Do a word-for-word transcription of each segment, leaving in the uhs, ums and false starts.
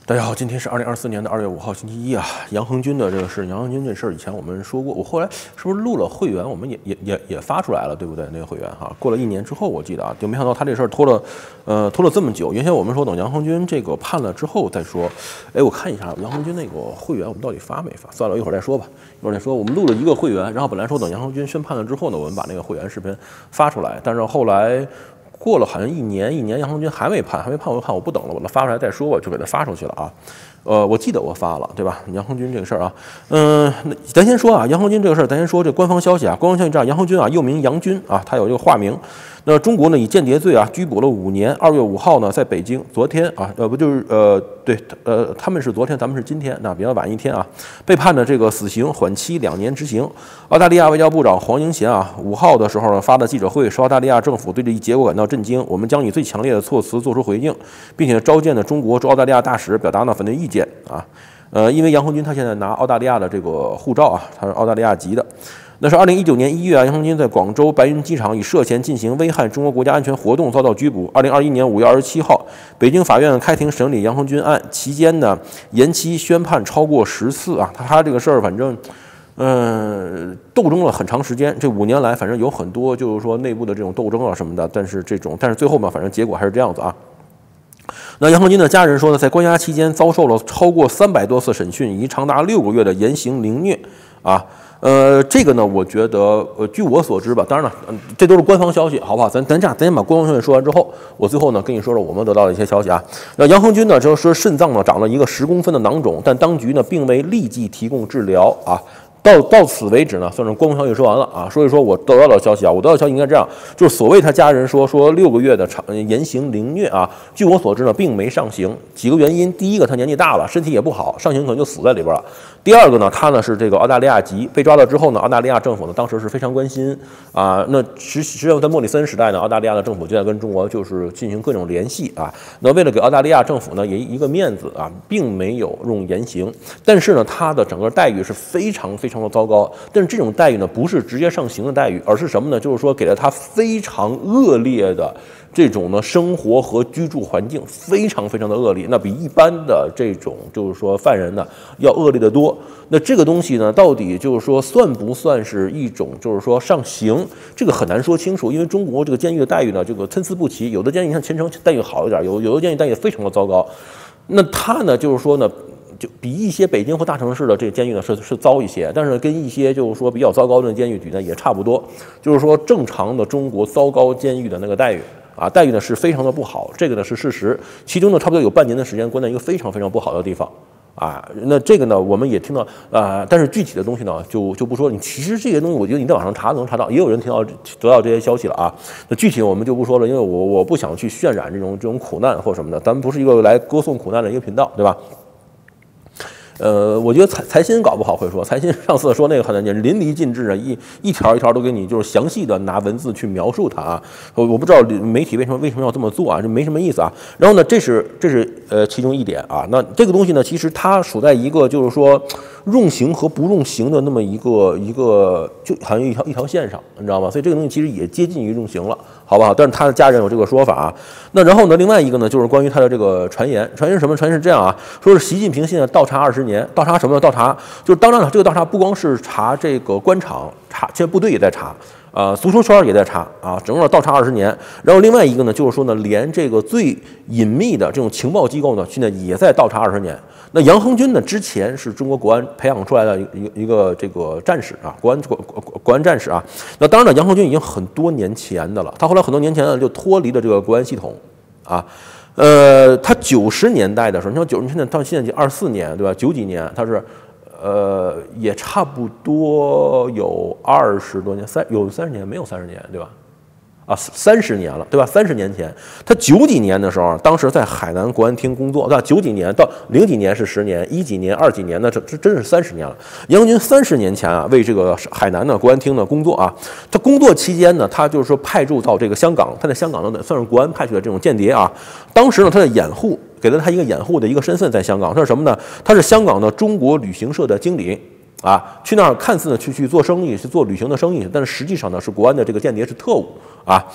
大家好，今天是二零二四年的二月五号，星期一啊。杨恒军的这个事，杨恒军这事儿以前我们说过，我后来是不是录了会员，我们也也也也发出来了，对不对？那个会员哈，过了一年之后，我记得啊，就没想到他这事儿拖了，呃，拖了这么久。原先我们说等杨恒军这个判了之后再说，哎，我看一下杨恒军那个会员我们到底发没发？算了，一会儿再说吧，一会儿再说。我们录了一个会员，然后本来说等杨恒军宣判了之后呢，我们把那个会员视频发出来，但是后来。过了好像一年，一年杨恒军还没判，还没判，我看我不等了，我发出来再说吧，就给他发出去了啊。呃，我记得我发了，对吧？杨恒军这个事儿啊，嗯、呃，咱先说啊，杨恒军这个事儿，咱先说这官方消息啊，官方消息这样，杨恒军啊，又名杨军啊，他有这个化名。那中国呢以间谍罪啊拘捕了五年。二月五号呢，在北京，昨天啊，呃不就是呃对呃他们是昨天，咱们是今天，那比较晚一天啊，被判的这个死刑，缓期两年执行。澳大利亚外交部长黄英贤啊，五号的时候呢发的记者会说，澳大利亚政府对这一结果感到震惊，我们将以最强烈的措辞作出回应，并且召见了中国驻澳大利亚大使，表达呢反对意见啊。呃，因为杨恒军他现在拿澳大利亚的这个护照啊，他是澳大利亚籍的。那是二零一九年一月啊，杨恒军在广州白云机场以涉嫌进行危害中国国家安全活动遭到拘捕。二零二一年五月二十七号，北京法院开庭审理杨恒军案，期间呢延期宣判超过十次啊。他他这个事儿反正，嗯、呃，斗争了很长时间。这五年来，反正有很多就是说内部的这种斗争啊什么的，但是这种但是最后嘛，反正结果还是这样子啊。那杨恒军的家人说呢，在关押期间遭受了超过三百多次审讯，以及长达六个月的严刑凌虐啊。呃，这个呢，我觉得，呃，据我所知吧，当然了，嗯，这都是官方消息，好不好？咱咱这样，咱先把官方消息说完之后，我最后呢跟你说说我们得到的一些消息啊。那杨恒军呢，就是说肾脏呢长了一个十公分的囊肿，但当局呢并未立即提供治疗啊。到到此为止呢，算是官方消息说完了啊。所以说我得到的消息啊，我得到的消息应该这样，就是所谓他家人说说六个月的长严刑凌虐啊，据我所知呢，并没上刑。几个原因，第一个他年纪大了，身体也不好，上刑可能就死在里边了。第二个呢，他呢是这个澳大利亚籍，被抓到之后呢，澳大利亚政府呢当时是非常关心啊。那实实际上在莫里森时代呢，澳大利亚的政府就在跟中国就是进行各种联系啊。那为了给澳大利亚政府呢也一个面子啊，并没有用严刑，但是呢，他的整个待遇是非常非常的糟糕。但是这种待遇呢，不是直接上刑的待遇，而是什么呢？就是说给了他非常恶劣的这种呢生活和居住环境，非常非常的恶劣，那比一般的这种就是说犯人呢要恶劣的多。那这个东西呢，到底就是说算不算是一种就是说上刑？这个很难说清楚，因为中国这个监狱的待遇呢，这个参差不齐，有的监狱像前程待遇好一点，有有的监狱待遇非常的糟糕。那他呢，就是说呢。就比一些北京或大城市的这个监狱呢是是糟一些，但是跟一些就是说比较糟糕的监狱比呢也差不多，就是说正常的中国糟糕监狱的那个待遇啊，待遇呢是非常的不好，这个呢是事实。其中呢差不多有半年的时间关在一个非常非常不好的地方啊，那这个呢我们也听到啊、呃，但是具体的东西呢就就不说。你其实这些东西我觉得你在网上查能查到，也有人听到得到这些消息了啊。那具体我们就不说了，因为我我不想去渲染这种这种苦难或什么的，咱们不是一个来歌颂苦难的一个频道，对吧？呃，我觉得财财新搞不好会说，财新上次说那个很淋漓尽致啊，一一条一条都给你就是详细的拿文字去描述它啊。我我不知道媒体为什么为什么要这么做啊，这没什么意思啊。然后呢，这是这是呃其中一点啊。那这个东西呢，其实它处在一个就是说用刑和不用刑的那么一个一个就好像一条一条线上，你知道吗？所以这个东西其实也接近于用刑了，好不好？但是他的家人有这个说法啊。那然后呢，另外一个呢，就是关于他的这个传言，传言是什么？传言是这样啊，说是习近平现在倒查二十年，倒查什么呢？倒查就是当然了，这个倒查不光是查这个官场，查现在部队也在查。呃，足球圈也在查啊，整个倒查二十年。然后另外一个呢，就是说呢，连这个最隐秘的这种情报机构呢，现在也在倒查二十年。那杨恒军呢，之前是中国国安培养出来的一个一个这个战士啊，国安国国安战士啊。那当然了，杨恒军已经很多年前的了，他后来很多年前呢就脱离了这个国安系统啊。呃，他九十年代的时候，你说九十年代到现在二四年，对吧？九几年他是。呃，也差不多有二十多年，三有三十年，没有三十年，对吧？啊，三十年了，对吧？三十年前，他九几年的时候，当时在海南国安厅工作，对吧？九几年到零几年是十年，一几年、二几年，那这这真是三十年了。杨恒军三十年前啊，为这个海南的国安厅呢工作啊，他工作期间呢，他就是说派驻到这个香港，他在香港呢算是国安派去的这种间谍啊。当时呢，他的掩护给了他一个掩护的一个身份，在香港，他是什么呢？他是香港的中国旅行社的经理。啊，去那儿看似呢去去做生意，去做旅行的生意，但是实际上呢是国安的这个间谍，是特务啊。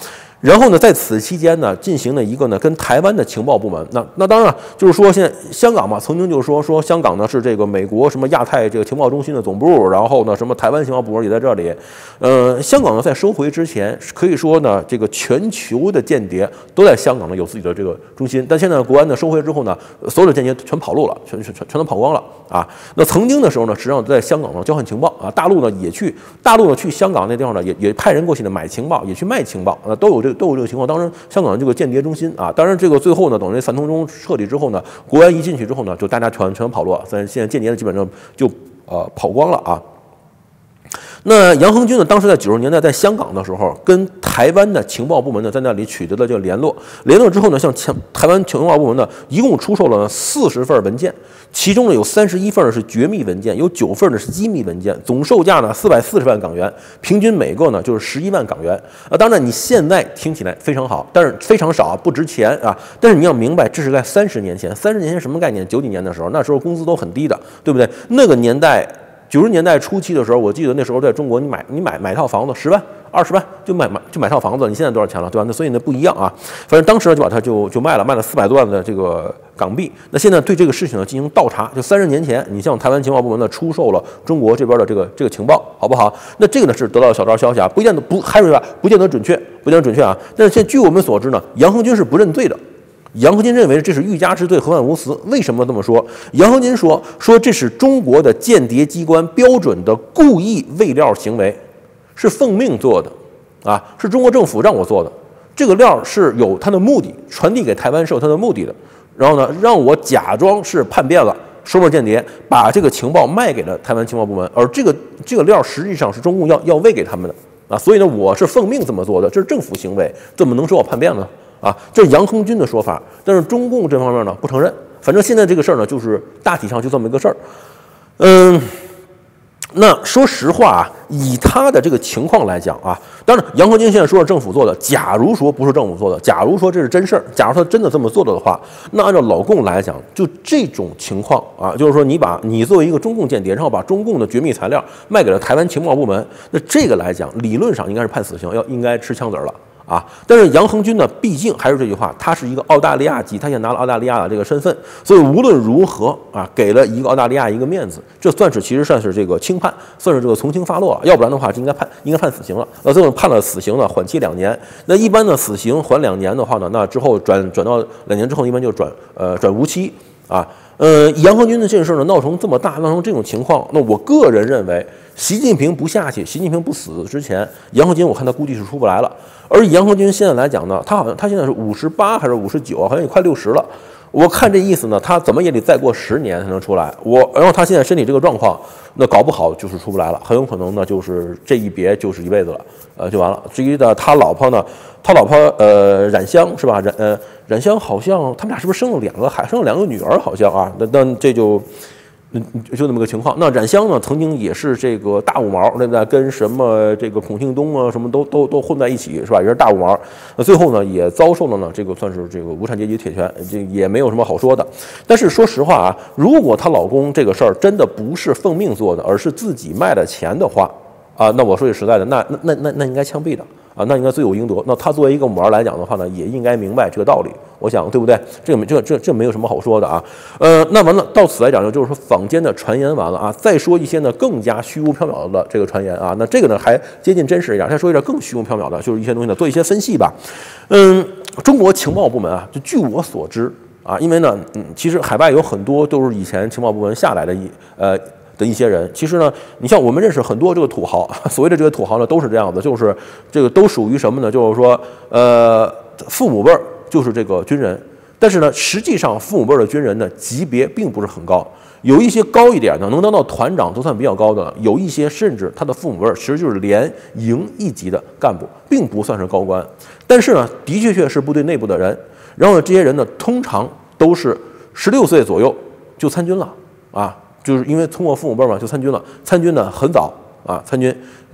然后呢，在此期间呢，进行了一个呢跟台湾的情报部门，那那当然就是说，现在香港嘛，曾经就是说说香港呢是这个美国什么亚太这个情报中心的总部，然后呢什么台湾情报部门也在这里。呃，香港呢在收回之前，可以说呢这个全球的间谍都在香港呢有自己的这个中心，但现在国安呢收回之后呢，所有的间谍全跑路了，全全全全都跑光了啊。那曾经的时候呢，实际上在香港呢交换情报啊，大陆呢也去大陆呢去香港那地方呢也也派人过去呢买情报，也去卖情报，啊都有这个都有这个情况。当然，香港这个间谍中心啊，当然这个最后呢，等于三通中彻底之后呢，国安一进去之后呢，就大家全全跑路，但现在间谍基本上就呃跑光了啊。那杨恒军呢，当时在九十年代在香港的时候，跟台湾的情报部门呢在那里取得了这个联络。联络之后呢，向台湾情报部门呢一共出售了四十份文件，其中呢有三十一份是绝密文件，有九份呢是机密文件，总售价呢四百四十万港元，平均每个呢就是十一万港元。啊，当然你现在听起来非常好，但是非常少，不值钱啊。但是你要明白，这是在三十年前，三十年前什么概念？九几年的时候，那时候工资都很低的，对不对？那个年代。九十年代初期的时候，我记得那时候在中国，你买你买买套房子十万、二十万就买买就买套房子，你现在多少钱了，对吧？那所以呢不一样啊。反正当时呢就把它就就卖了，卖了四百多万的这个港币。那现在对这个事情呢进行倒查，就三十年前，你向台湾情报部门呢出售了中国这边的这个这个情报，好不好？那这个呢是得到小道消息啊，不见得不还是吧，不见得准确，不见得准确啊。但是现在据我们所知呢，杨恒军是不认罪的。杨恒军认为这是欲加之罪，何患无辞。为什么这么说？杨恒军说说这是中国的间谍机关标准的故意喂料行为，是奉命做的，啊，是中国政府让我做的。这个料是有它的目的，传递给台湾是有它的目的的。然后呢，让我假装是叛变了，收买间谍，把这个情报卖给了台湾情报部门，而这个这个料实际上是中共要要喂给他们的啊。所以呢，我是奉命这么做的，这是政府行为，怎么能说我叛变呢？啊，这是杨恒军的说法，但是中共这方面呢不承认。反正现在这个事儿呢，就是大体上就这么一个事儿。嗯，那说实话啊，以他的这个情况来讲啊，当然杨恒军现在说是政府做的，假如说不是政府做的，假如说这是真事儿，假如他真的这么做的话，那按照老共来讲，就这种情况啊，就是说你把你作为一个中共间谍，然后把中共的绝密材料卖给了台湾情报部门，那这个来讲，理论上应该是判死刑，要应该吃枪子儿了。啊，但是杨恒军呢，毕竟还是这句话，他是一个澳大利亚籍，他现在拿了澳大利亚的这个身份，所以无论如何啊，给了一个澳大利亚一个面子，这算是其实算是这个轻判，算是这个从轻发落，要不然的话，应该判应该判死刑了。那最后判了死刑呢，缓期两年。那一般的死刑缓两年的话呢，那之后转转到两年之后，一般就转呃转无期啊。呃，杨恒军的这事呢闹成这么大，闹成这种情况，那我个人认为，习近平不下去，习近平不死之前，杨恒军我看他估计是出不来了。而杨恒军现在来讲呢，他好像他现在是五十八还是五十九，好像也快六十了。我看这意思呢，他怎么也得再过十年才能出来。我然后他现在身体这个状况，那搞不好就是出不来了，很有可能呢就是这一别就是一辈子了，呃就完了。至于的他老婆呢，他老婆呃冉香是吧？冉呃冉香好像他们俩是不是生了两个孩，生了两个女儿好像啊？那那这就。嗯，就这么个情况。那冉香呢，曾经也是这个大五毛，对不对？跟什么这个孔庆东啊，什么都都都混在一起，是吧？也是大五毛。那最后呢，也遭受了呢，这个算是这个无产阶级铁拳，这也没有什么好说的。但是说实话啊，如果她老公这个事儿真的不是奉命做的，而是自己卖了钱的话，啊，那我说句实在的，那那那那那应该枪毙的。啊，那应该罪有应得。那他作为一个母儿来讲的话呢，也应该明白这个道理。我想，对不对？这个这这这没有什么好说的啊。呃，那完了，到此来讲呢，就是说坊间的传言完了啊，再说一些呢更加虚无缥缈的这个传言啊。那这个呢还接近真实一点，再说一点更虚无缥缈的，就是一些东西呢做一些分析吧。嗯，中国情报部门啊，就据我所知啊，因为呢，嗯，其实海外有很多都是以前情报部门下来的一呃。的一些人，其实呢，你像我们认识很多这个土豪，所谓的这个土豪呢，都是这样子，就是这个都属于什么呢？就是说，呃，父母辈儿就是这个军人，但是呢，实际上父母辈儿的军人呢，级别并不是很高，有一些高一点的，能当到团长都算比较高的了，有一些甚至他的父母辈儿其实就是连营一级的干部，并不算是高官，但是呢，的确确是部队内部的人，然后呢，这些人呢，通常都是十六岁左右就参军了啊。就是因为通过父母辈嘛，就参军了。参军呢很早啊，参军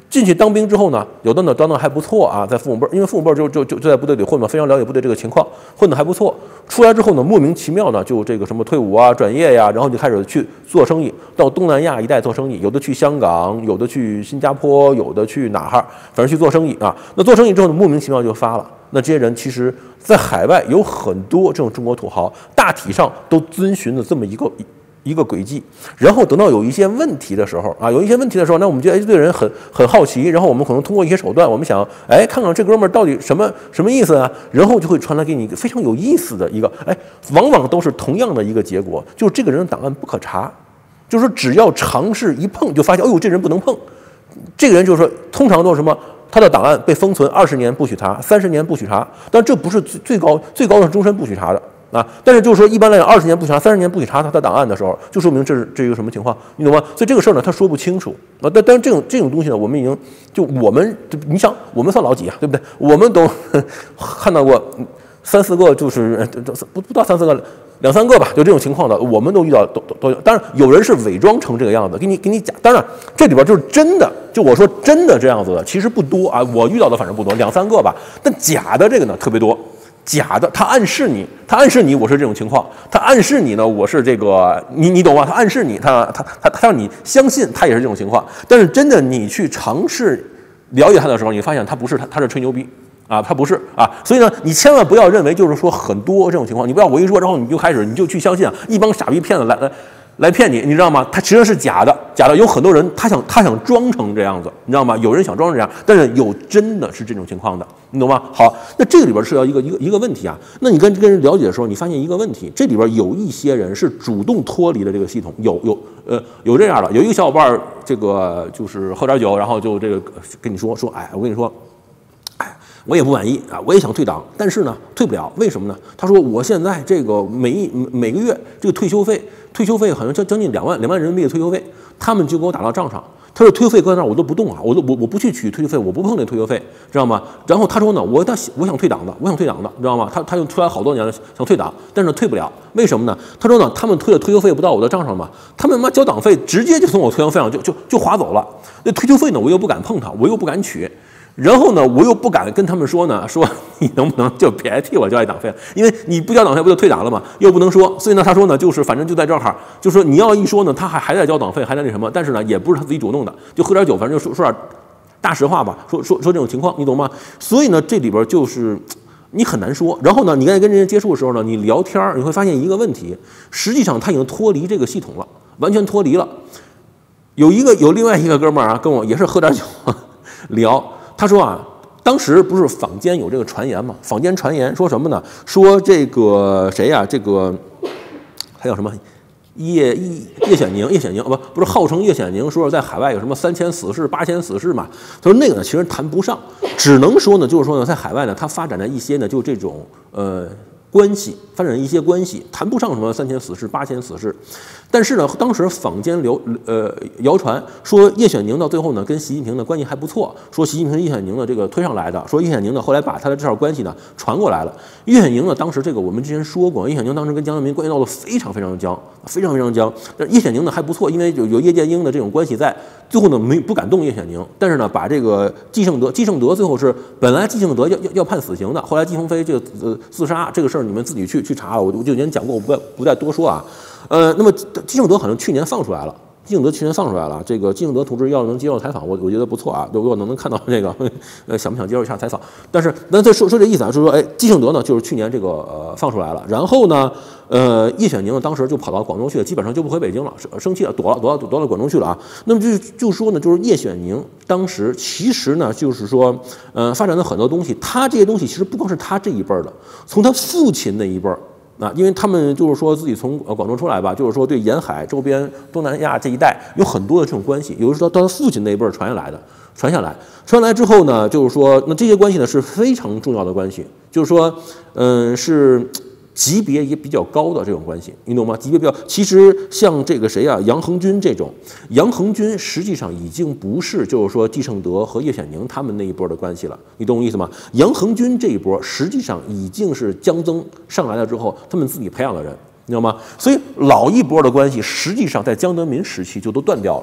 进去当兵之后呢，有的呢当的还不错啊，在父母辈，因为父母辈就就就就在部队里混嘛，非常了解部队这个情况，混得还不错。出来之后呢，莫名其妙呢就这个什么退伍啊、转业呀，然后就开始去做生意，到东南亚一带做生意，有的去香港，有的去新加坡，有的去哪儿，反正去做生意啊。那做生意之后呢，莫名其妙就发了。那这些人其实在海外有很多这种中国土豪，大体上都遵循了这么一个。一个轨迹，然后等到有一些问题的时候啊，有一些问题的时候，那我们觉得哎，这个人很很好奇，然后我们可能通过一些手段，我们想哎，看看这哥们儿到底什么什么意思啊，然后就会传来给你一个非常有意思的一个，哎，往往都是同样的一个结果，就是这个人的档案不可查，就是说只要尝试一碰，就发现，哎呦，这人不能碰，这个人就是说，通常都是什么？他的档案被封存二十年不许查，三十年不许查，但这不是最最高最高的是终身不许查的。啊，但是就是说，一般来讲，二十年不许查，三十年不许查他的档案的时候，就说明这是这是一个什么情况，你懂吗？所以这个事儿呢，他说不清楚啊。但但是这种这种东西呢，我们已经就我们就你想，我们算老几啊，对不对？我们都看到过三四个，就是不不到三四个，两三个吧，就这种情况的，我们都遇到都都都有。当然，有人是伪装成这个样子，给你给你讲。当然，这里边就是真的，就我说真的这样子的，其实不多啊，我遇到的反正不多，两三个吧。但假的这个呢，特别多。假的，他暗示你，他暗示你我是这种情况，他暗示你呢，我是这个，你你懂吗？他暗示你，他他他他让你相信他也是这种情况，但是真的你去尝试了解他的时候，你发现他不是，他他是吹牛逼啊，他不是啊，所以呢，你千万不要认为就是说很多这种情况，你不要我一说，然后你就开始你就去相信啊，一帮傻逼骗子来来。来骗你，你知道吗？他其实是假的，假的。有很多人他想他想装成这样子，你知道吗？有人想装成这样，但是有真的是这种情况的，你懂吗？好，那这个里边涉及到一个一个一个问题啊。那你跟跟人了解的时候，你发现一个问题，这里边有一些人是主动脱离了这个系统，有有呃有这样的，有一个小伙伴，这个就是喝点酒，然后就这个跟你说说，哎，我跟你说。我也不满意啊，我也想退党，但是呢，退不了，为什么呢？他说我现在这个每一每个月这个退休费，退休费好像将将近两万两万人民币的退休费，他们就给我打到账上。他说退休费搁在那儿我都不动啊，我都我我不去取退休费，我不碰那退休费，知道吗？然后他说呢，我他我想退党的，我想退党的，知道吗？他他就出来好多年了，想退党，但是退不了，为什么呢？他说呢，他们退的退休费不到我的账上嘛，他们妈交党费直接就从我退休费上就就就划走了，那退休费呢，我又不敢碰它，我又不敢取。然后呢，我又不敢跟他们说呢，说你能不能就别替我交一党费，因为你不交党费不就退党了吗？又不能说，所以呢，他说呢，就是反正就在这儿，就说你要一说呢，他还还在交党费，还在那什么，但是呢，也不是他自己主动的，就喝点酒，反正就说说点大实话吧，说说说这种情况，你懂吗？所以呢，这里边就是你很难说。然后呢，你在跟人家接触的时候呢，你聊天你会发现一个问题，实际上他已经脱离这个系统了，完全脱离了。有一个有另外一个哥们儿啊，跟我也是喝点酒聊。他说啊，当时不是坊间有这个传言嘛？坊间传言说什么呢？说这个谁呀、啊？这个还有什么叶叶叶显宁？叶显宁不不是号称叶显宁，说是在海外有什么三千死士、八千死士嘛？他说那个呢，其实谈不上，只能说呢，就是说呢，在海外呢，他发展了一些呢，就这种呃关系，发展一些关系，谈不上什么三千死士、八千死士。但是呢，当时坊间流呃谣传说叶显宁到最后呢跟习近平的关系还不错，说习近平叶显宁的这个推上来的，说叶显宁呢后来把他的这条关系呢传过来了。叶显宁呢当时这个我们之前说过，叶显宁当时跟江泽民关系闹得非常非常僵，非常非常僵。但叶显宁呢还不错，因为有有叶剑英的这种关系在，最后呢没不敢动叶显宁，但是呢把这个季胜德，季胜德最后是本来季胜德要要要判死刑的，后来季鹏飞这个呃自杀这个事儿你们自己去去查，我我就以前讲过，我不不再多说啊。呃，那么季胜德好像去年放出来了，季胜德去年放出来了。这个季胜德同志要能接受采访，我我觉得不错啊，如果能能看到这个，呃，想不想接受一下采访？但是，那再说说这意思啊，就是说，哎，季胜德呢，就是去年这个呃放出来了，然后呢，呃，叶显宁当时就跑到广州去了，基本上就不回北京了，生气了，躲了，躲到躲到广州去了啊。那么就就说呢，就是叶显宁当时其实呢，就是说，呃，发展的很多东西，他这些东西其实不光是他这一辈儿的，从他父亲那一辈儿。啊，因为他们就是说自己从呃广州出来吧，就是说对沿海周边东南亚这一带有很多的这种关系，有的是到到他父亲那一辈儿传下来的，传下来，传下来之后呢，就是说那这些关系呢是非常重要的关系，就是说，嗯，是级别也比较高的这种关系，你懂吗？级别比较，其实像这个谁啊，杨恒军这种，杨恒军实际上已经不是就是说季胜德和叶显宁他们那一波的关系了，你懂我意思吗？杨恒军这一波实际上已经是江增上来了之后，他们自己培养的人，你知道吗？所以老一波的关系实际上在江泽民时期就都断掉了。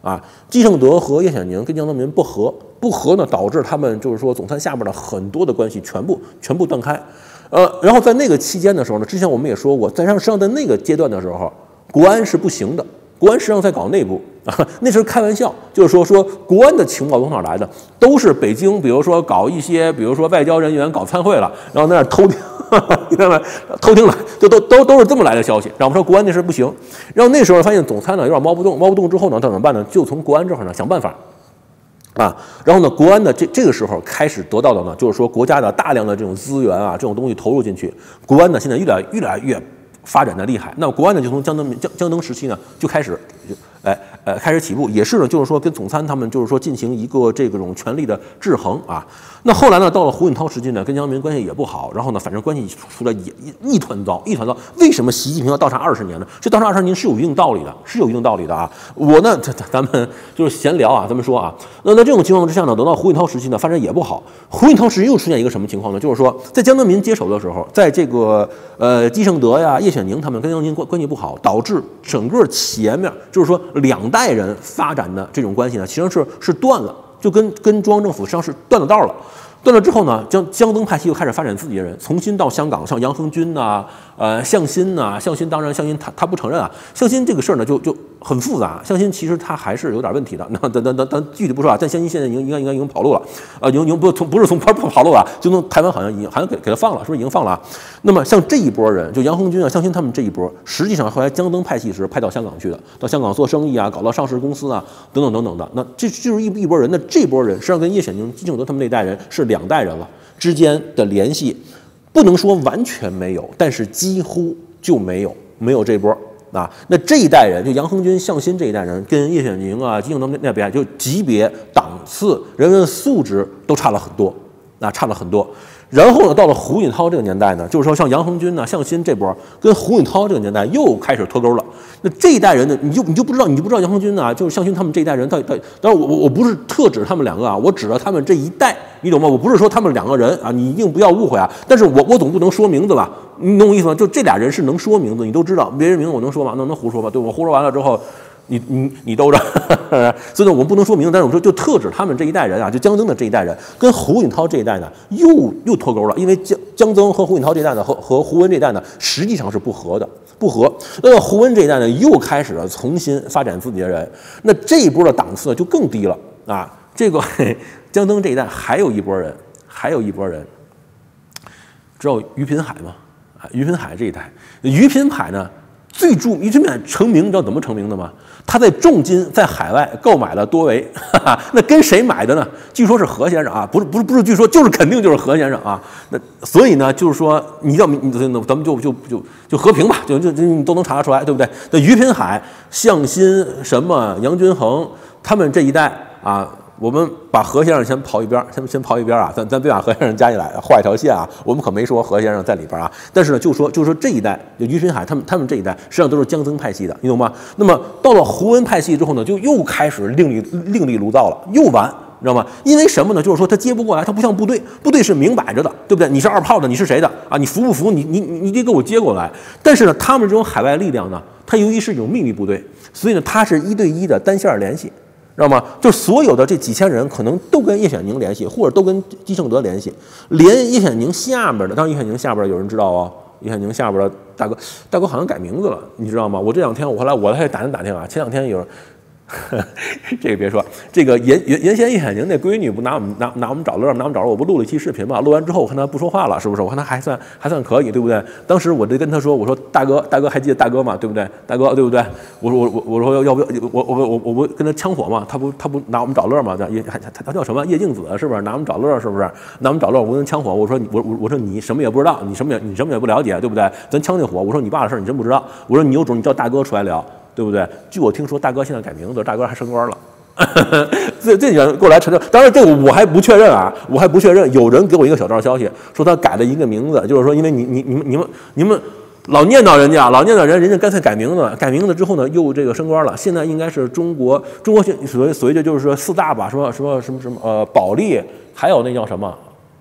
啊，季胜德和叶显宁跟江泽民不和，不和呢导致他们就是说总参下边的很多的关系全部全部断开。呃，然后在那个期间的时候呢，之前我们也说过，在实际上在那个阶段的时候，国安是不行的。国安实际上在搞内部啊，那时候开玩笑，就是说说国安的情报从哪来的，都是北京，比如说搞一些，比如说外交人员搞参会了，然后在那儿偷听，明白吗？偷听了，就都都都是这么来的消息。然后我们说国安那事不行，然后那时候发现总参呢有点猫不动，猫不动之后呢，他怎么办呢？就从国安这块呢想办法。啊，然后呢，国安的这这个时候开始得到的呢，就是说国家的大量的这种资源啊，这种东西投入进去，国安呢现在越来越来越发展的厉害。那国安呢，就从江登江江登时期呢就开始，哎呃开始起步，也是呢，就是说跟总参他们就是说进行一个这种权力的制衡啊。那后来呢，到了胡锦涛时期呢，跟江泽民关系也不好，然后呢，反正关系出来也一团糟，一团糟。为什么习近平要倒查二十年呢？这倒查二十年是有一定道理的，是有一定道理的啊。我呢，咱咱们就是闲聊啊，咱们说啊，那在这种情况之下呢，等到胡锦涛时期呢，发展也不好。胡锦涛时期又出现一个什么情况呢？就是说，在江泽民接手的时候，在这个呃季胜德呀、叶显宁他们跟江泽民关关系不好，导致整个前面就是说两代人发展的这种关系呢，其实是是断了。就跟跟中央政府实际上是断了道了，断了之后呢，江江登派系又开始发展自己的人，重新到香港，像杨恒军呐、呃向心呐、向心当然向心他他不承认啊，向心这个事儿呢就就很复杂，向心其实他还是有点问题的，那咱咱咱咱具体不说啊，但向心现在已经应该应该已经跑路了，啊，已经已经不从不是从跑跑路了，就从台湾好像已经好像给给他放了，是不是已经放了啊？那么像这一波人，就杨恒军啊、向心他们这一波，实际上后来江登派系是派到香港去的，到香港做生意啊，搞到上市公司啊，等等等等的，那这就是一一波人，那这波人实际上跟叶显宁、季胜德他们那代人是两代人了，之间的联系不能说完全没有，但是几乎就没有，没有这波啊。那这一代人，就杨恒军、向心这一代人，跟叶显宁啊、季胜德那边就级别、档次、人文素质都差了很多，啊，差了很多。然后呢，到了胡锦涛这个年代呢，就是说像杨恒军呢、向心这波，跟胡锦涛这个年代又开始脱钩了。那这一代人呢，你就你就不知道，你就不知道杨恒军呢，就是向心他们这一代人到底到底。当然我，我我不是特指他们两个啊，我指了他们这一代，你懂吗？我不是说他们两个人啊，你一定不要误会啊。但是我我总不能说名字吧？你懂我意思吗？就这俩人是能说名字，你都知道，别人名字我能说吗？能能胡说吧？对，我胡说完了之后。你你你兜着，所以呢，我们不能说明，但是我们说就特指他们这一代人啊，就江增的这一代人，跟胡锦涛这一代呢，又又脱钩了，因为江江增和胡锦涛这一代呢，和和胡温这一代呢，实际上是不合的，不合。那么胡温这一代呢，又开始了重新发展自己的人，那这一波的档次就更低了啊。这个江增这一代还有一波人，还有一波人，知道于品海吗？啊，于品海这一代，于品海呢？最著名，于品海成名，你知道怎么成名的吗？他在重金在海外购买了多维，哈哈，那跟谁买的呢？据说是何先生啊，不是不是不是，据说就是肯定就是何先生啊。那所以呢，就是说你要你咱们就就就就和平吧，就就就你都能查得出来，对不对？那于品海、向心、什么杨均衡，他们这一代啊。我们把何先生先刨一边，先先刨一边啊，咱咱别把何先生加进来，画一条线啊。我们可没说何先生在里边啊。但是呢，就说就说这一代，就于品海他们他们这一代，实际上都是江增派系的，你懂吗？那么到了胡温派系之后呢，就又开始另立另立炉灶了，又完。你知道吗？因为什么呢？就是说他接不过来，他不像部队，部队是明摆着的，对不对？你是二炮的，你是谁的啊？你服不服？你你你得给我接过来。但是呢，他们这种海外力量呢，它由于是一种秘密部队，所以呢，它是一对一的单线联系。知道吗？就所有的这几千人，可能都跟叶显宁联系，或者都跟季胜德联系，连叶显宁下边的，当然叶显宁下边有人知道啊、哦，叶显宁下边的大哥，大哥好像改名字了，你知道吗？我这两天我后来我还打听打听啊，前两天有人。这个别说，这个原原原先叶显宁那闺女不拿我们拿拿我们找乐，拿我们找乐，我不录了一期视频嘛？录完之后我看他不说话了，是不是？我看他还算还算可以，对不对？当时我就跟他说，我说大哥大哥还记得大哥吗？对不对？大哥对不对？我说我我我说要要不要我我我我不跟他枪火嘛？他不他不拿我们找乐嘛？叶他他叫什么？叶敬子是不是？拿我们找乐是不是？拿我们找乐，我跟他枪火。我说我我我说你什么也不知道，你什么也你什么也不了解，对不对？咱枪那火，我说你爸的事你真不知道。我说你有种你叫大哥出来聊。对不对？据我听说，大哥现在改名字，大哥还升官了。这这人过来承认，当然这个我还不确认啊，我还不确认。有人给我一个小道消息，说他改了一个名字，就是说，因为你你你们你们你们老念叨人家，老念叨人，人家干脆改名字，改名字之后呢，又这个升官了。现在应该是中国中国所谓所谓的就是说四大吧，什么什么什么什么呃保利，还有那叫什么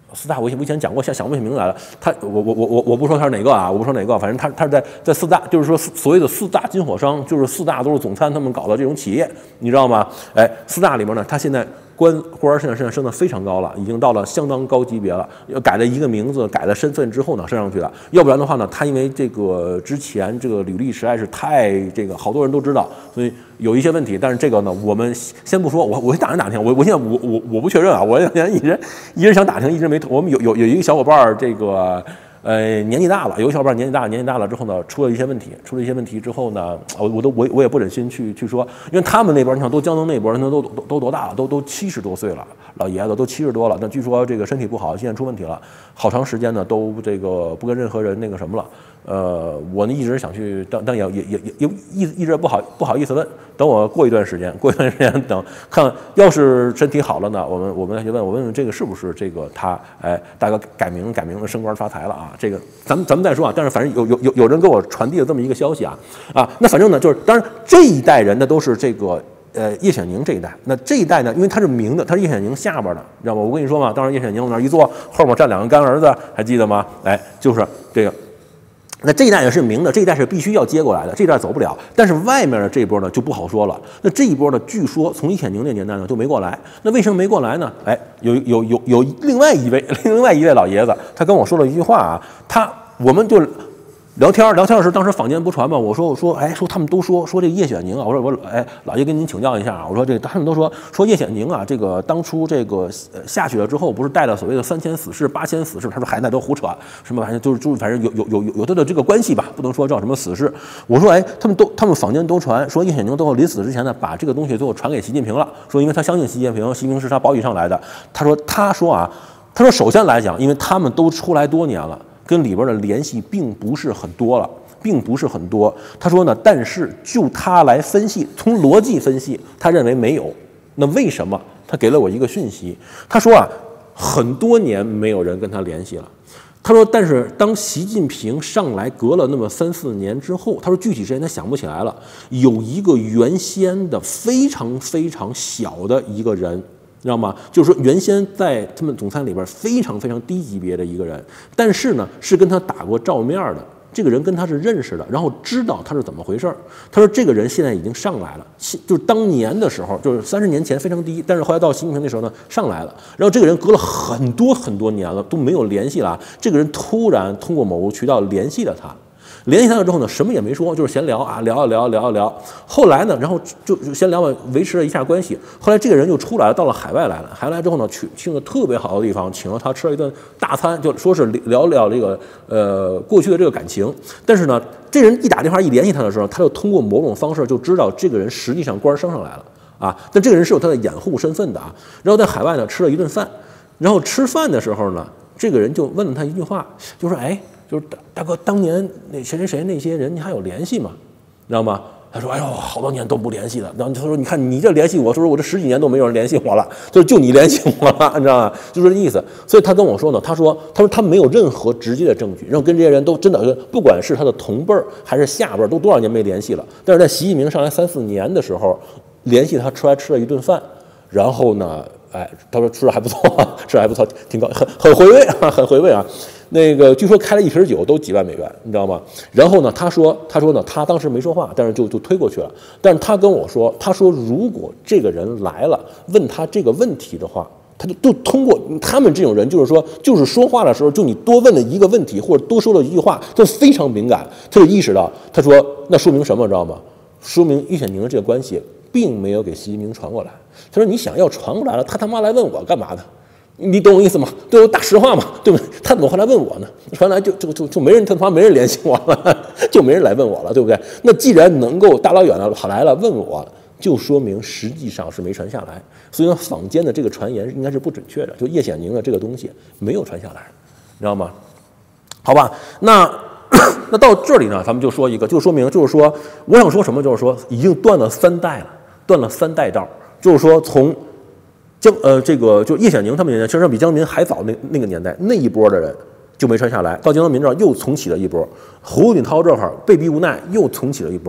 四大我以前讲过，想想不起名字来了。他我我我我我不说他是哪个啊，我不说哪个，反正他他是在在四大，就是说所谓的四大军火商，就是四大都是总参他们搞的这种企业，你知道吗？哎，四大里面呢，他现在官官儿现在现在升得非常高了，已经到了相当高级别了。改了一个名字，改了身份之后呢，升上去了。要不然的话呢，他因为这个之前这个履历实在是太这个，好多人都知道，所以有一些问题。但是这个呢，我们先不说，我我打听打听，我我现在我我我不确认啊，我现在一直一直想打听，一直没。我们有有有一个小伙伴儿，这个呃年纪大了，有一个小伙伴年纪大了，年纪大了之后呢，出了一些问题，出了一些问题之后呢，我我都我我也不忍心去去说，因为他们那边你看都江东那边，那都都都多大了，都都七十多岁了，老爷子都七十多了，那据说这个身体不好，现在出问题了，好长时间呢都这个不跟任何人那个什么了。呃，我呢一直想去，但但也也也也一一直不好不好意思问，等我过一段时间，过一段时间等看，要是身体好了呢，我们我们再去问，我问问这个是不是这个他哎大哥改名改名了，升官发财了啊？这个咱们咱们再说啊。但是反正有有有有人给我传递了这么一个消息啊啊，那反正呢就是，当然这一代人呢都是这个。呃，叶显宁这一代，那这一代呢，因为他是明的，他是叶显宁下边的，知道吗？我跟你说嘛，当时叶显宁往那儿一坐，后面站两个干儿子，还记得吗？哎，就是这个。那这一代也是明的，这一代是必须要接过来的，这一代走不了。但是外面的这一波呢就不好说了。那这一波呢，据说从叶显宁那年代呢就没过来。那为什么没过来呢？哎，有有有有另外一位另外一位老爷子，他跟我说了一句话啊，他我们就。聊天聊天的时候，当时坊间不传嘛，我说我说哎说他们都说说这个叶显宁啊，我说我哎老爷跟您请教一下啊，我说这个他们都说说叶显宁啊，这个当初这个下去了之后，不是带了所谓的三千死士八千死士，他说海那都胡扯，什么反正就是就是反正有有有有有他的这个关系吧，不能说叫什么死士。我说哎，他们都他们坊间都传说叶显宁最后临死之前呢，把这个东西最后传给习近平了，说因为他相信习近平，习近平是他保举上来的。他说他说啊，他说首先来讲，因为他们都出来多年了。跟里边的联系并不是很多了，并不是很多。他说呢，但是就他来分析，从逻辑分析，他认为没有。那为什么？他给了我一个讯息，他说啊，很多年没有人跟他联系了。他说，但是当习近平上来隔了那么三四年之后，他说具体时间他想不起来了，有一个原先的非常非常小的一个人。知道吗？就是说，原先在他们总参里边非常非常低级别的一个人，但是呢，是跟他打过照面的。这个人跟他是认识的，然后知道他是怎么回事。他说，这个人现在已经上来了，就是当年的时候，就是三十年前非常低，但是后来到习近平那时候呢，上来了。然后这个人隔了很多很多年了都没有联系了，这个人突然通过某个渠道联系了他。联系他了之后呢，什么也没说，就是闲聊啊，聊啊聊啊聊啊聊。后来呢，然后就就先聊了，维持了一下关系。后来这个人就出来了，到了海外来了。海外来之后呢，去去个特别好的地方，请了他吃了一顿大餐，就说是聊聊这个呃过去的这个感情。但是呢，这人一打电话一联系他的时候，他就通过某种方式就知道这个人实际上官升上来了啊。但这个人是有他的掩护身份的啊。然后在海外呢吃了一顿饭，然后吃饭的时候呢，这个人就问了他一句话，就说：“哎。”就是大大哥，当年那谁谁谁那些人，你还有联系吗？知道吗？他说：“哎呦，好多年都不联系了。”然后他说：“你看你这联系我，说我这十几年都没有人联系我了，就是就你联系我了，你知道吗？就是这意思。”所以他跟我说呢，他说：“他说他没有任何直接的证据，然后跟这些人都真的，不管是他的同辈儿还是下辈儿，都多少年没联系了。但是在习近平上来三四年的时候，联系他出来吃了一顿饭，然后呢，哎，他说吃的还不错，吃的还不错，挺高，很很回味啊，很回味啊。”那个据说开了一瓶酒都几万美元，你知道吗？然后呢，他说，他说呢，他当时没说话，但是就就推过去了。但是他跟我说，他说如果这个人来了，问他这个问题的话，他就就通过他们这种人，就是说，就是说话的时候，就你多问了一个问题或者多说了一句话，就非常敏感，他就意识到，他说那说明什么，知道吗？说明叶显宁的这个关系并没有给习近平传过来。他说你想要传过来了，他他妈来问我干嘛呢？你懂我意思吗？对我大实话嘛，对不对？他怎么会来问我呢？传来就就就就没人，他他妈没人联系我了，就没人来问我了，对不对？那既然能够大老远的跑来了问我，就说明实际上是没传下来。所以呢，坊间的这个传言应该是不准确的，就叶显宁的这个东西没有传下来，你知道吗？好吧，那那到这里呢，咱们就说一个，就说明就是说，我想说什么，就是说已经断了三代了，断了三代道，就是说从。江呃，这个就叶显宁他们年代，其实比江民还早那那个年代那一波的人就没传下来，到江泽民这儿又重启了一波，胡锦涛这会儿被逼无奈又重启了一波，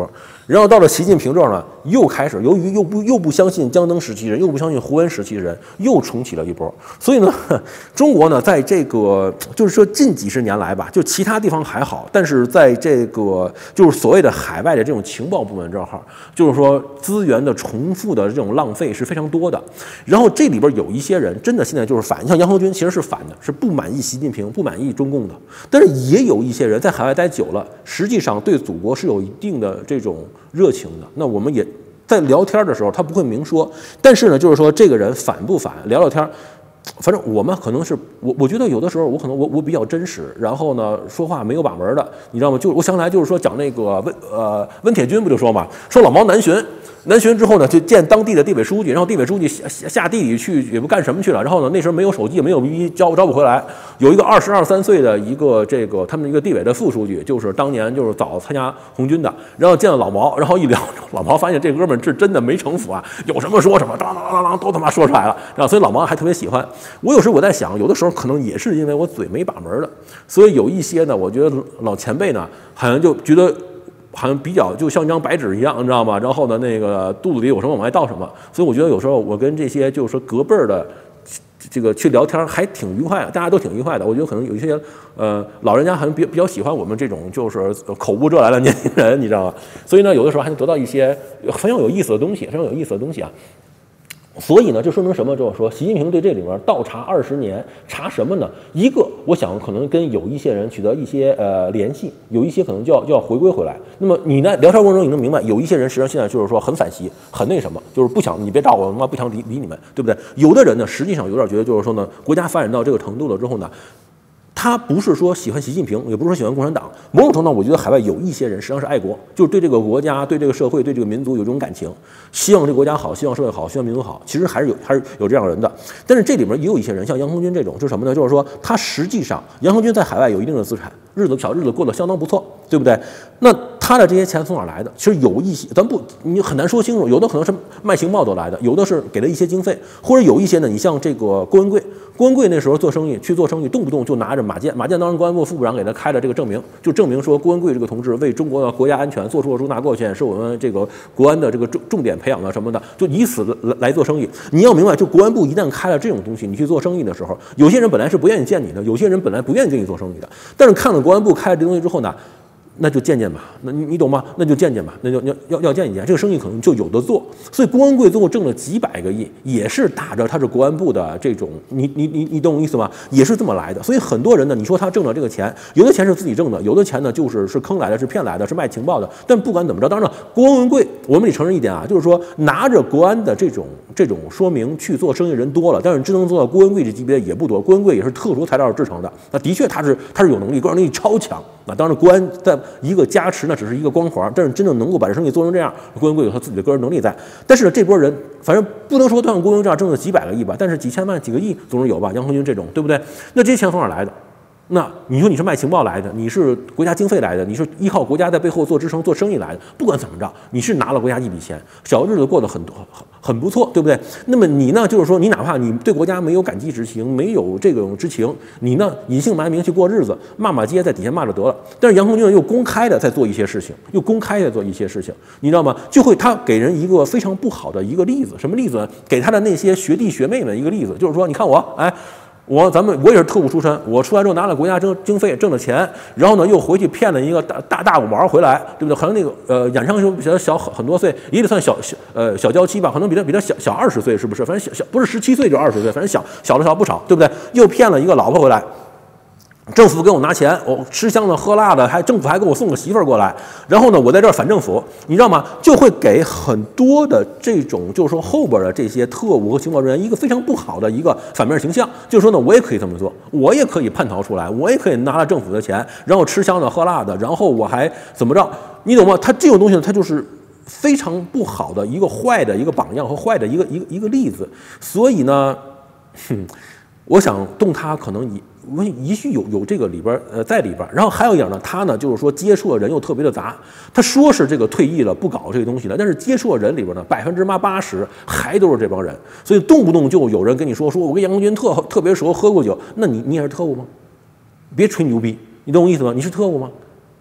然后到了习近平这儿呢，又开始由于又不又不相信江登时期人，又不相信胡温时期的人，又重启了一波。所以呢，中国呢，在这个就是说近几十年来吧，就其他地方还好，但是在这个就是所谓的海外的这种情报部门这儿，就是说资源的重复的这种浪费是非常多的。然后这里边有一些人真的现在就是反，像杨恒军其实是反的，是不满意习近平、不满意中共的。但是也有一些人在海外待久了，实际上对祖国是有一定的这种热情的。那我们也在聊天的时候，他不会明说，但是呢，就是说这个人反不反，聊聊天。反正我们可能是我，我觉得有的时候我可能我我比较真实，然后呢说话没有把门的，你知道吗？就我想起来就是说讲那个温呃温铁军不就说嘛，说老毛南巡。南巡之后呢，就见当地的地委书记，然后地委书记下下地里去也不干什么去了。然后呢，那时候没有手机，没有 B B 招招不回来。有一个二十二三岁的一个这个他们一个地委的副书记，就是当年就是早参加红军的，然后见了老毛，然后一聊，老毛发现这哥们儿是真的没城府啊，有什么说什么，当当当当都他妈说出来了。然后所以老毛还特别喜欢我。有时候我在想，有的时候可能也是因为我嘴没把门的，所以有一些呢，我觉得老前辈呢，好像就觉得。好像比较就像一张白纸一样，你知道吗？然后呢，那个肚子里有什么往外倒什么。所以我觉得有时候我跟这些就是说隔辈儿的这个去聊天还挺愉快的，大家都挺愉快的。我觉得可能有一些呃老人家还比比较喜欢我们这种就是口无遮拦的年轻人，你知道吗？所以呢，有的时候还能得到一些非常有意思的东西，非常有意思的东西啊。所以呢，这说明什么？就是说，习近平对这里面倒查二十年，查什么呢？一个，我想可能跟有一些人取得一些呃联系，有一些可能就要就要回归回来。那么你呢，聊天过程中你能明白，有一些人实际上现在就是说很反习，很那什么，就是不想你别找我，他妈不想理理你们，对不对？有的人呢，实际上有点觉得就是说呢，国家发展到这个程度了之后呢。他不是说喜欢习近平，也不是说喜欢共产党。某种程度上，我觉得海外有一些人实际上是爱国，就是对这个国家、对这个社会、对这个民族有这种感情，希望这个国家好，希望社会好，希望民族好。其实还是有还是有这样人的。但是这里面也有一些人，像杨恒军这种，是什么呢？就是说他实际上杨恒军在海外有一定的资产，日子小日子过得相当不错，对不对？那他的这些钱从哪儿来的？其实有一些，咱不你很难说清楚，有的可能是卖情报得来的，有的是给了一些经费，或者有一些呢，你像这个郭文贵。郭文贵那时候做生意去做生意，动不动就拿着马建，马建当时公安部副部长给他开了这个证明，就证明说郭文贵这个同志为中国的国家安全做出了重大贡献，是我们这个国安的这个重重点培养的什么的，就以此来来做生意。你要明白，就国安部一旦开了这种东西，你去做生意的时候，有些人本来是不愿意见你的，有些人本来不愿意跟你做生意的，但是看了国安部开了这东西之后呢？那就见见吧，那你你懂吗？那就见见吧，那就要要要见一见，这个生意可能就有的做。所以郭文贵最后挣了几百个亿，也是打着他是国安部的这种，你你你你懂我意思吗？也是这么来的。所以很多人呢，你说他挣了这个钱，有的钱是自己挣的，有的钱呢就是是坑来的，是骗来的，是卖情报的。但不管怎么着，当然郭文贵，我们得承认一点啊，就是说拿着国安的这种这种说明去做生意人多了，但是真能做到郭文贵这级别也不多。郭文贵也是特殊材料制成的，那的确他是他是有能力，个人能力超强。那当然国安在一个加持呢，只是一个光环，但是真正能够把这生意做成这样，郭文贵有他自己的个人能力在。但是呢，这波人反正不能说都像郭文贵这样挣了几百个亿吧，但是几千万、几个亿总是有吧。杨恒军这种，对不对？那这些钱从哪来的？那你说你是卖情报来的，你是国家经费来的，你是依靠国家在背后做支撑、做生意来的，不管怎么着，你是拿了国家一笔钱，小日子过得很多很很不错，对不对？那么你呢，就是说你哪怕你对国家没有感激之情，没有这种之情，你呢隐姓埋名去过日子，骂骂街，在底下骂着得了。但是杨恒军又公开的在做一些事情，又公开的做一些事情，你知道吗？就会他给人一个非常不好的一个例子，什么例子呢？给他的那些学弟学妹们一个例子，就是说，你看我，哎。我咱们我也是特务出身，我出来之后拿了国家经经费挣了钱，然后呢又回去骗了一个大大大五毛回来，对不对？可能那个呃演唱比较小很很多岁，也得算小小呃小娇妻吧，可能比他比他小小二十岁，是不是？反正小小不是十七岁就二十岁，反正小小了小不少，对不对？又骗了一个老婆回来。政府给我拿钱，我吃香的喝辣的，还政府还给我送个媳妇儿过来，然后呢，我在这儿反政府，你知道吗？就会给很多的这种，就是说后边的这些特务和情报人员一个非常不好的一个反面形象，就是说呢，我也可以这么做，我也可以叛逃出来，我也可以拿了政府的钱，然后吃香的喝辣的，然后我还怎么着？你懂吗？他这种东西呢，它就是非常不好的一个坏的一个榜样和坏的一个一个一个例子，所以呢，哼，我想动他可能以。我也许有有这个里边呃在里边，然后还有一点呢，他呢就是说接触的人又特别的杂，他说是这个退役了不搞这个东西了，但是接触的人里边呢百分之妈八十还都是这帮人，所以动不动就有人跟你说说我跟杨红军特特别熟，喝过酒，那你你也是特务吗？别吹牛逼，你懂我意思吗？你是特务吗？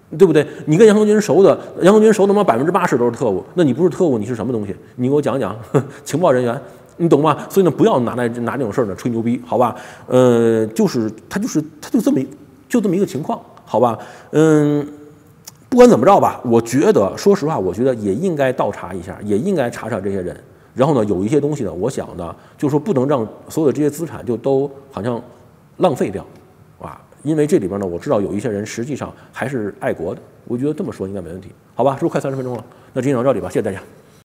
对不对？你跟杨恒军熟的，杨恒军熟的妈百分之八十都是特务，那你不是特务，你是什么东西？你给我讲讲，情报人员，你懂吗？所以呢，不要拿来拿这种事儿呢吹牛逼，好吧？呃，就是他就是他就这么就这么一个情况，好吧？嗯，不管怎么着吧，我觉得说实话，我觉得也应该倒查一下，也应该查查这些人。然后呢，有一些东西呢，我想呢，就是说不能让所有的这些资产就都好像浪费掉，啊，因为这里边呢，我知道有一些人实际上还是爱国的，我觉得这么说应该没问题，好吧？是不是快三十分钟了？那今天到这里吧，谢谢大家。